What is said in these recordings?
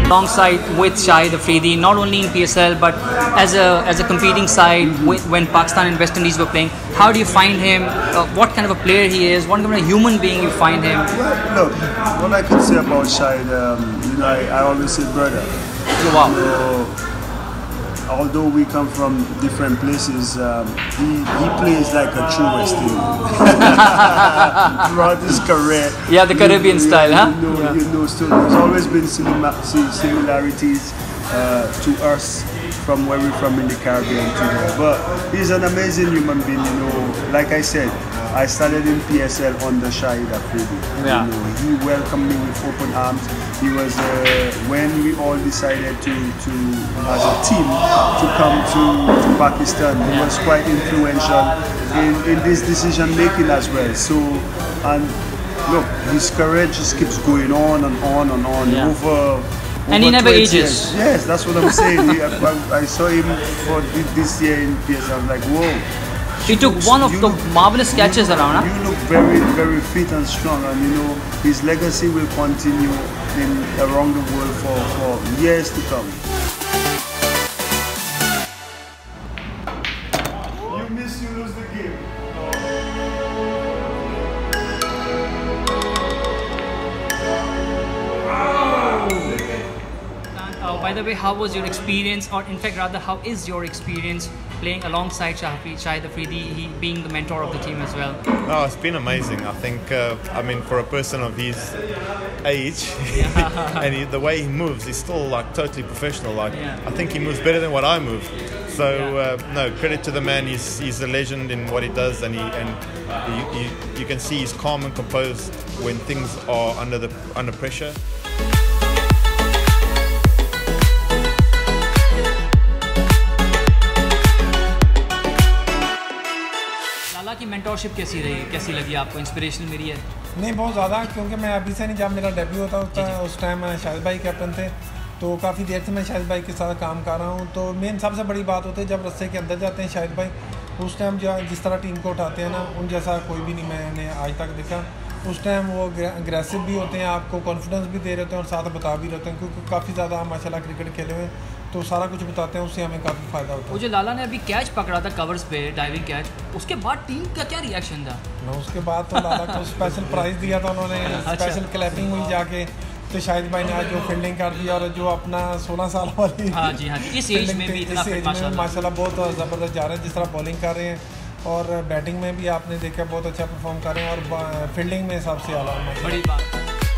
alongside with Shahid Afridi, not only in PSL but as a competing side when Pakistan and West Indies were playing. How do you find him? What kind of a player he is? What kind of a human being you find him? Well, look, what I can say about Shahid, I always say brother. Wow. Although we come from different places, he plays like a true West Indian. Throughout his career. Yeah, the Caribbean style, huh? So there's always been similarities to us from where we're from in the Caribbean to there. But he's an amazing human being, Like I said, I started in PSL under Shahid Afridi. Yeah. He welcomed me with open arms. He was when we all decided to as a team to come to Pakistan. He was quite influential in this decision making as well. So, and look, his career just keeps going on and on and on. Yeah. Over and he never ages. Years. Yes, that's what I'm saying. I saw him for this year in PSL. I was like, whoa. He took one of the marvelous catches around. Huh? You look very, very fit and strong, and his legacy will continue around the world for years to come. You miss, you lose the game. By the way, how was your experience, or in fact rather, how is your experience playing alongside Shahid Afridi, he being the mentor of the team as well? Oh, it's been amazing. I think, for a person of his age, and the way he moves, he's still like totally professional. I think he moves better than what I move. So no, credit to the man. He's a legend in what he does, and you can see he's calm and composed when things are under pressure. की mentorship कैसी रही, कैसी लगी आपको, inspirational मेरी है? नहीं, बहुत ज़्यादा, क्योंकि मैं अभी से नहीं, जब मेरा डेब्यू होता उस टाइम शाहिद भाई कैप्टन थे, तो काफ़ी देर से मैं शाहिद भाई के साथ काम कर रहा हूँ। तो मेन सबसे बड़ी बात होती है जब रस्से के अंदर जाते हैं शाहिद भाई, उस टाइम जिस तरह टीम को उठाते हैं ना, उन जैसा कोई भी नहीं मैंने आज तक देखा। उस टाइम वो अग्रेसिव भी होते हैं, आपको कॉन्फिडेंस भी दे रहे होते हैं और साथ बता भी रहते हैं, क्योंकि काफ़ी ज़्यादा माशाल्लाह क्रिकेट खेले हुए हैं, तो सारा कुछ बताते हैं, उससे हमें काफ़ी फ़ायदा होता है। वो जो लाला ने अभी कैच पकड़ा था कवर्स पे, डाइविंग कैच, उसके बाद टीम का क्या रिएक्शन था? उसके बाद तो लाला को स्पेशल प्राइज़ दिया था उन्होंने, स्पेशल क्लैपिंग हुई जाके, तो शाहिद भाई ने आज जो फील्डिंग कर दी और जो अपना 16 साल वाली इस एज में भी माशाल्लाह बहुत ज़बरदस्त जा रहे हैं, जिस तरह बॉलिंग कर रहे हैं और बैटिंग में भी आपने देखा बहुत अच्छा परफॉर्म कर रहे हैं, और फील्डिंग में सबसे आला। बड़ी बात।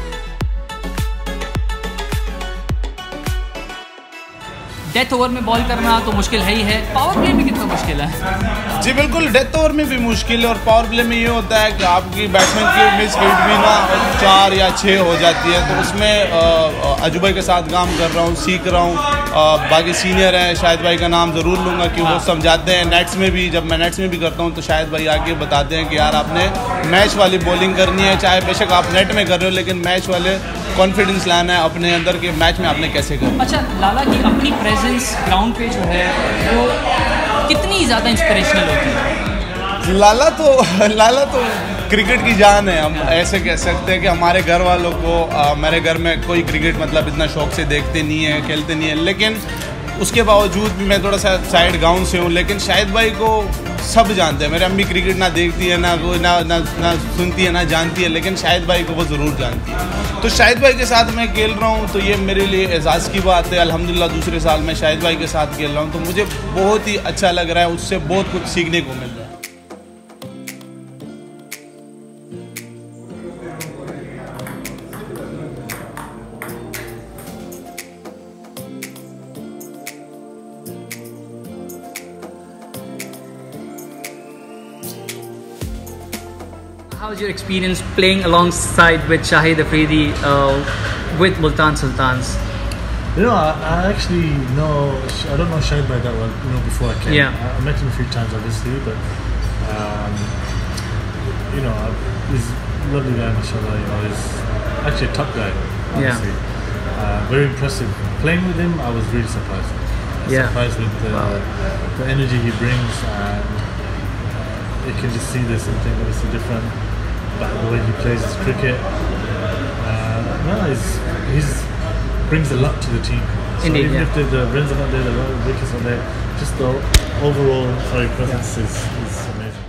डेथ ओवर में बॉल करना तो मुश्किल है ही है, पावर प्ले में कितना मुश्किल है? जी बिल्कुल, डेथ ओवर में भी मुश्किल है, और पावर प्ले में ये होता है कि आपकी बैट्समैन की मिस फील्ड भी ना 4 या 6 हो जाती है, तो उसमें अजूबा के साथ काम कर रहा हूँ, सीख रहा हूँ। बाकी सीनियर हैं, शाहिद भाई का नाम ज़रूर लूँगा कि वो समझाते हैं। नेट्स में भी, जब मैं नेट्स में भी करता हूँ तो शाहिद भाई आके बताते हैं कि यार आपने मैच वाली बॉलिंग करनी है, चाहे बेशक आप नेट में कर रहे हो, लेकिन मैच वाले कॉन्फिडेंस लाना है अपने अंदर के मैच में आपने कैसे करना। अच्छा, लाला की अपनी प्रेजेंस ग्राउंड पे जो है वो कितनी ज़्यादा इंस्पिरेशनल होती है? लाला तो क्रिकेट की जान है, हम ऐसे कह सकते हैं कि हमारे घर वालों को, मेरे घर में कोई क्रिकेट मतलब इतना शौक से देखते नहीं है, खेलते नहीं है, लेकिन उसके बावजूद भी मैं थोड़ा सा साइड गांव से हूँ, लेकिन शाहिद भाई को सब जानते हैं। मेरी अम्मी क्रिकेट ना देखती है, ना सुनती है, ना जानती है, लेकिन शाहिद भाई को वो ज़रूर जानती है। तो शाहिद भाई के साथ मैं खेल रहा हूँ, तो ये मेरे लिए एजाज़ की बात है। अल्हम्दुलिल्लाह दूसरे साल मैं शाहिद भाई के साथ खेल रहा हूँ, तो मुझे बहुत ही अच्छा लग रहा है, उससे बहुत कुछ सीखने को मिल रहा है। How's your experience playing alongside with Shahid Afridi with Multan Sultans? I actually know, I don't know Shahid Bhai that well, before I came. Yeah. I met him a few times, obviously, but, he's a lovely guy, mashallah, he's actually a top guy, honestly. Yeah. Very impressive. Playing with him, I was really surprised. Surprised with the energy he brings, and you can just see there's something obviously different about the way he plays his cricket. He's brings a lot to the team. So Indeed, even yeah. if the runs are not there, the wickets are there, just the overall presence is amazing.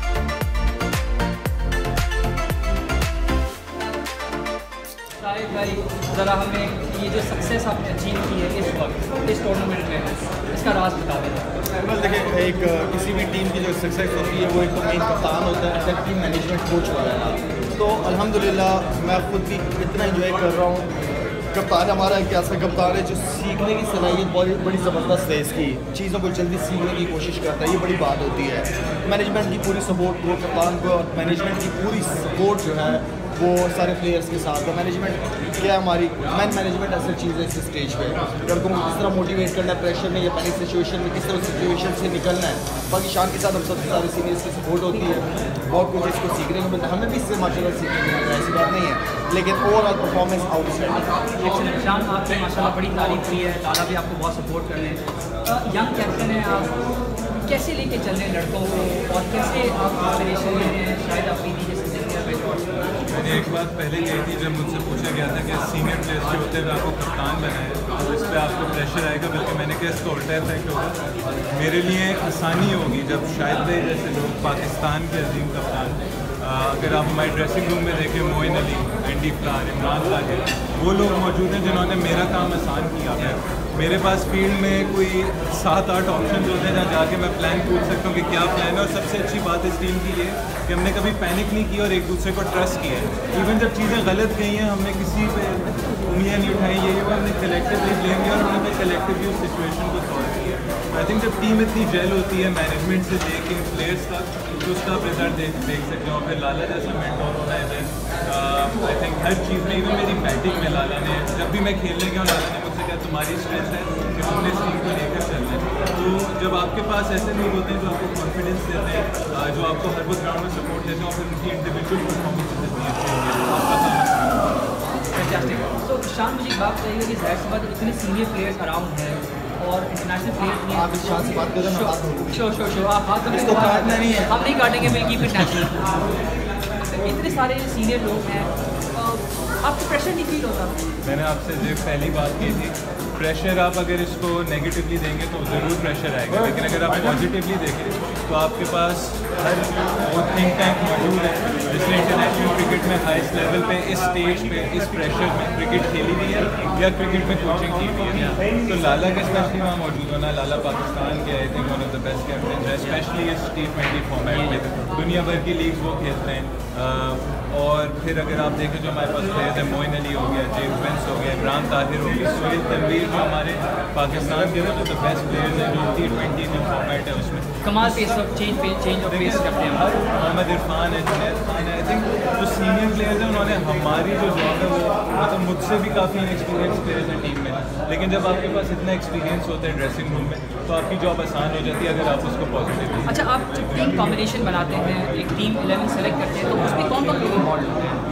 Shahid भाई ज़रा हमें ये जो success आपने achieve की है इस वक्त इस टूर्नामेंट में इसका राज बता दें। बस देखिए, एक किसी भी टीम की जो सक्सेस होती है वो एक तो मेन कप्तान होता है, अगर टीम मैनेजमेंट कोच होता है। तो अल्हम्दुलिल्लाह मैं खुद भी इतना इंजॉय कर रहा हूँ। कप्तान हमारा एक ऐसा कप्तान है जो सीखने की सलाहियत बड़ी ज़बरदस्त है, इसकी चीज़ों को जल्दी सीखने की कोशिश करता है, ये बड़ी बात होती है। मैनेजमेंट की पूरी सपोर्ट वो कप्तान को, और मैनेजमेंट की पूरी सपोर्ट जो है वो सारे प्लेयर्स के साथ। तो मैनेजमेंट क्या हमारी मैनेजमेंट ऐसी चीज़ है इस स्टेज पे, लड़कों को किस तरह मोटिवेट करना है प्रेशर में या पैनिक सिचुएशन में, किस तरह सिचुएशन से निकलना है। बाकी शान के साथ हम सब सारे सीनियर्स की सपोर्ट होती है, बहुत कुछ इसको सीखने को मिलता है, हमें भी इससे माशाल्लाह सीखने को मिलता है, ऐसी बात नहीं है। लेकिन ओवरऑल परफॉर्मेंस आउटस्टैंडिंग। शान आपने माशाल्लाह बड़ी तारीफ की है, लाला भी आपको बहुत सपोर्ट कर रहे हैं। यंग कैप्टन है आप, कैसे लेके चल रहे हैं लड़कों को और कैसे आप इंस्पिरेशन ले रहे हैं शाहिद अफरीदी जैसे सीनियर बेटोर? मैंने एक बात पहले कही थी जब मुझसे पूछा गया था कि सीनियर प्लेयर्स जो होते हैं आपको कप्तान बनाए तो इस पर आपको प्रेशर आएगा, बल्कि मैंने कहा इसका उल्टा इफेक्ट होगा। मेरे लिए आसानी होगी जब शाहिद भाई जैसे लोग, पाकिस्तान के अजीम कप्तान, अगर आप हमारे ड्रेसिंग रूम में देखें, मोइन अली, एंडी फ्लार, इमरान ताहिर, वो लोग मौजूद हैं जिन्होंने मेरा काम आसान किया है। मेरे पास फील्ड में कोई 7-8 ऑप्शन होते हैं जहाँ जाके मैं प्लान पूछ सकता हूँ कि क्या प्लान है। और सबसे अच्छी बात इस टीम की ये कि हमने कभी पैनिक नहीं किया और एक दूसरे को ट्रस्ट किया है। इवन जब चीज़ें गलत गई हैं हमने किसी पे उंगलियाँ नहीं उठाई, ये हुआ हमने कलेक्टिवली ब्लेम किया और हमने कलेक्टिवली उस सिचुएशन को सॉल्व किया। आई थिंक जब टीम इतनी जेल होती है मैनेजमेंट से लेके प्लेयर्स तक, तो उसका आप रिजल्ट देख सकते हो। फिर लाला जैसा मेंटोर होना है, आई थिंक हर चीज़ में, इवन मेरी बैटिंग में लाला ने, जब भी मैं खेलने गया लाला ने मुझसे कहा तुम्हारी स्ट्रेंथ है कि तुमने इस टीम को लेकर चलना है। तो जब आपके पास ऐसे लोग होते हैं जो आपको कॉन्फिडेंस देते हैं, जो आपको हर वक्त ग्राउंड में सपोर्ट देते हैं और फिर उनकी इंडिविजुअल परफॉर्मेंस इतनी अच्छी होती है, आपका काम फैंटास्टिक। तो शान मुझे एक बात बताइए कि जाहिर सी बात इतने सीनियर प्लेयर्स अराउंड हैं और इंटरनेशनल प्लेयर्स भी, आप इस शान से बात करें, मैं बात करूँ। शो आप हाथ तो इसको काटना नहीं है, हम नहीं काटेंगे, विल कीप इट नेचुरल। इतने सारे सीनियर लोग हैं, आपको प्रेशर नहीं फील होता? मैंने आपसे जो पहली बात की थी, प्रेशर आप अगर इसको नेगेटिवली देंगे तो ज़रूर प्रेशर आएगा, लेकिन अगर आप पॉजिटिवली देखें तो आपके पास हर वो थिंक टैंक मौजूद है जिसने इंटरनेशनल क्रिकेट में हाईएस्ट लेवल पे, इस स्टेज पे, इस प्रेशर में क्रिकेट खेली हुई है या क्रिकेट में कोचिंग की हुई है। तो लाला के स्पेशली वहाँ मौजूद होना, लाला पाकिस्तान के I think one of the best captain है, स्पेशली इस T20 फॉर्मेट में दुनिया भर की लीग्स वो खेलते हैं। और फिर अगर आप देखें जो हमारे पास प्लेयर्स हैं, मोइन अली हो गया, जेम्स विंस हो गया, इमरान ताहिर हो गया, सोहेल तनवीर, जो हमारे पाकिस्तान के जो द बेस्ट प्लेयर्स हैं जो T20 जो फॉर्मेट है उसमें कमाल pace of change of pace करते हैं। मोहम्मद इरफान है, जुनैद खान है। आई थिंक जो सीनियर प्लेयर्स हैं उन्होंने हमारी जो जॉब है वो मतलब मुझसे भी काफ़ी एक्सपीरियंस प्लेयर्स हैं टीम में, लेकिन जब आपके पास इतना एक्सपीरियंस होता है ड्रेसिंग रूम में तो आपकी जॉब आसान हो जाती है अगर आप उसको पॉजिटिव। अच्छा, आप जब टीम कॉम्बिनेशन बनाते हैं, एक टीम 11 सेलेक्ट करते हैं, तो उसमें कौन कौन लोग इन्वॉल्व होते हैं?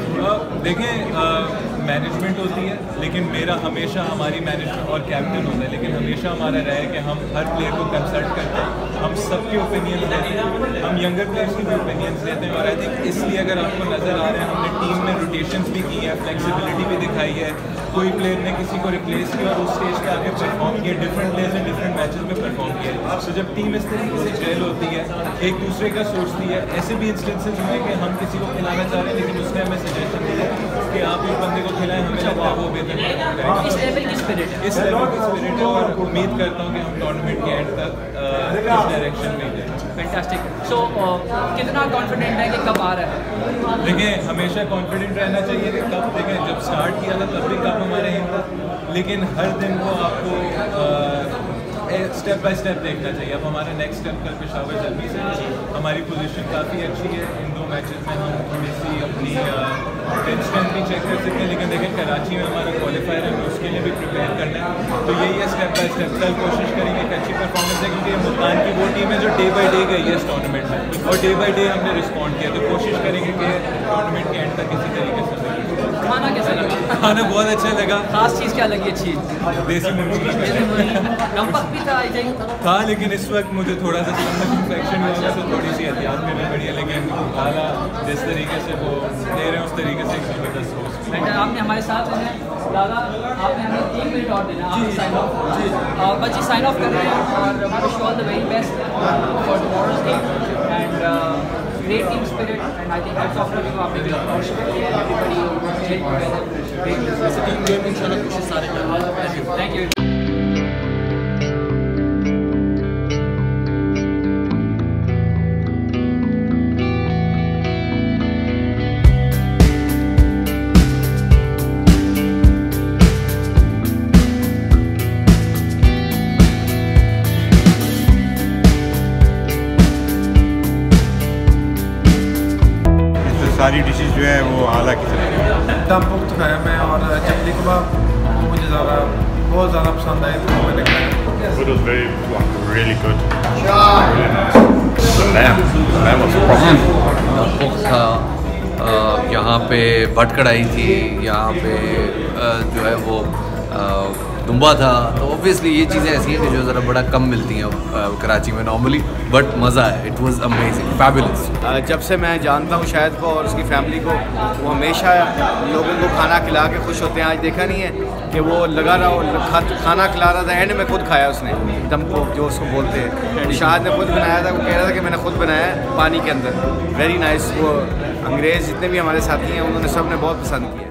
देखें मैनेजमेंट होती है, लेकिन मेरा हमेशा हमारी मैनेजमेंट और कैप्टन होता है, लेकिन हमेशा हमारा रहा है कि हम हर प्लेयर को कंसल्ट करते हैं, हम सबके ओपिनियन लेते हैं, हम यंगर प्लेयर्स की भी ओपिनियंस लेते हैं। और आई थिंक इसलिए अगर आपको नज़र आ रहे हैं हमने टीम में रोटेशंस भी की है, फ्लेक्सिबिलिटी भी दिखाई है, कोई प्लेयर ने किसी को रिप्लेस किया और उस स्टेज पे आके परफॉर्म किया, डिफरेंट प्लेयर्स ने डिफरेंट मैचेस में परफॉर्म किया। तो जब टीम इस तरीके से जेल होती है, एक दूसरे का सोचती है, ऐसे भी इंस्टेंसेस हुए कि हम किसी को खिलाना चाह रहे हैं लेकिन उसने हमें सजेशन दिया कि आप इस बंदे को खिलाएं, हमें लगता है वो बेहतर करेगा। इस लेवल की स्पिरिट है, इस लेवल की स्पिरिट है और उम्मीद करता हूँ कि हम टूर्नामेंट के एंड तक इस डायरेक्शन में जाएं। फैंटास्टिक। सो कितना कॉन्फिडेंट है कि कब आ रहा है? देखिए, हमेशा कॉन्फिडेंट रहना चाहिए कि कब, देखें जब स्टार्ट किया था तब भी कब हमारे यहाँ था, लेकिन हर दिन को आपको स्टेप बाय स्टेप देखना चाहिए। अब हमारा नेक्स्ट स्टेप कल पेशावर जल्दी से है, हमारी पोजीशन काफ़ी अच्छी है, इन 2 मैचेस में हम थोड़ी सी अपनी स्ट्रेंथ भी चेक कर सकते हैं, लेकिन देखें कराची में हमारा क्वालिफायर है, हमें उसके लिए भी प्रिपेयर करना है। तो यही है स्टेप बाय स्टेप, कल कोशिश करेंगे एक अच्छी परफॉर्मेंस है, क्योंकि मुल्तान की वो टीम है जो डे बाई डे गई है इस टूर्नामेंट में और डे बाई डे हमने रिस्पॉन्ड किया, तो कोशिश करेंगे कि टूर्नामेंट के एंड तक किसी तरीके से खाना कैसा लगा? खाना बहुत अच्छा लगा। खास चीज़ क्या लगी अच्छी? देसी मुर्गी नमक भी था आई थिंक। था, लेकिन इस वक्त मुझे थोड़ा सा स्टमक इन्फेक्शन हुआ है, तो थोड़ी सी एहतियात करनी पड़ी है, लेकिन खाना जिस तरीके से वो दे रहे हैं उस तरीके से ज़बरदस्त हो। बेटा आपने हमारे साथ हैं दादा, आपने हमें 1 मिनट और देना, आप साइन ऑफ। बच्चे साइन ऑफ कर रहे हैं और wish you all the very best for tomorrow's game and great team spirit, and I think that's off to you. आपने भी participate किया, everybody played together. Great. It's a team game, इंशाल्लाह कोशिश सारे करेंगे। Thank you. सारी dishes जो है वो आला की तरह। दम पुख्त खाया मैं, और चकली कबाब मुझे बहुत ज़्यादा पसंद आए, तो मैंने खाया। It was really good. Really nice. The lamb was proper. पुख्त था, यहाँ पे भट कढ़ाई थी, यहाँ पे जो है वो दुम्बा था। तो ऑब्वियसली ये चीज़ें ऐसी हैं जो ज़रा बड़ा कम मिलती हैं कराची में नॉर्मली, बट मज़ा है। It was amazing, fabulous. जब से मैं जानता हूँ शाहिद को और उसकी फैमिली को, वो हमेशा लोगों को खाना खिला के खुश होते हैं। आज देखा नहीं है कि वो लगा रहा खाना खिला रहा था, एंड में खुद खाया उसने दम को, जो उसको बोलते हैं। शाहिद ने खुद बनाया था, वो कह रहा था कि मैंने खुद बनाया है पानी के अंदर। Very nice. वो अंग्रेज़ जितने भी हमारे साथी हैं उन्होंने सब ने बहुत पसंद किया।